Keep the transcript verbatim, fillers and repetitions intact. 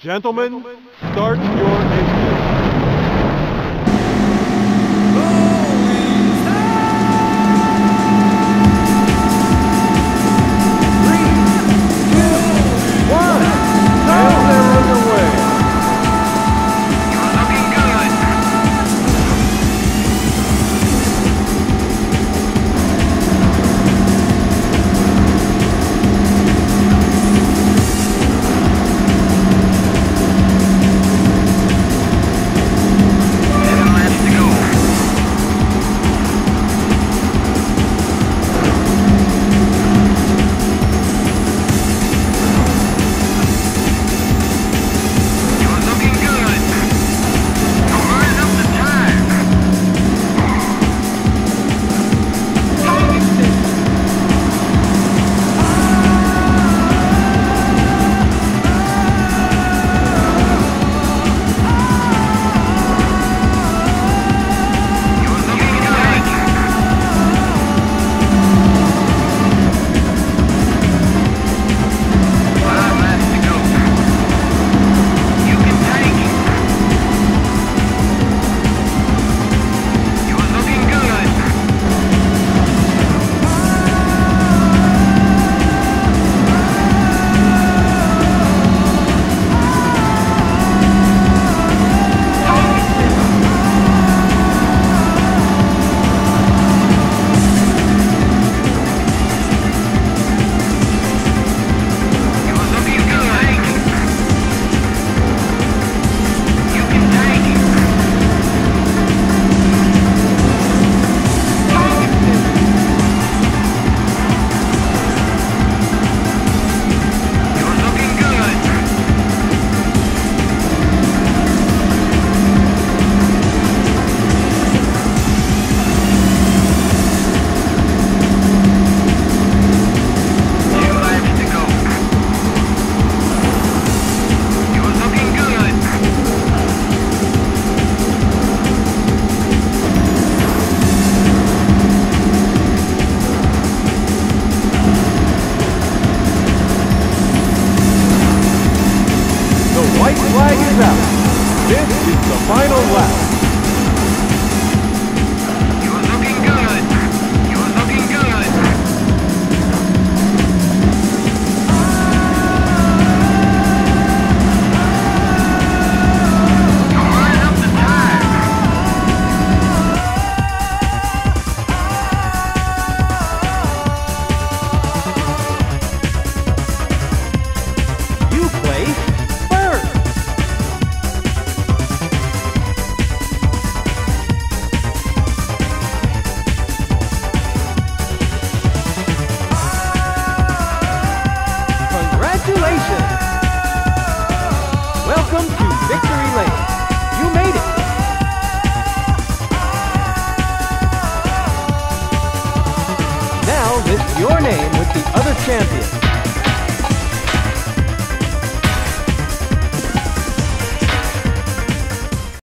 Gentlemen, start your engine. Flag is out. This is the final lap. You're looking good. You're looking good. You're running up the time. You placed first. Congratulations! Welcome to Victory Lane. You made it! Now list your name with the other champions.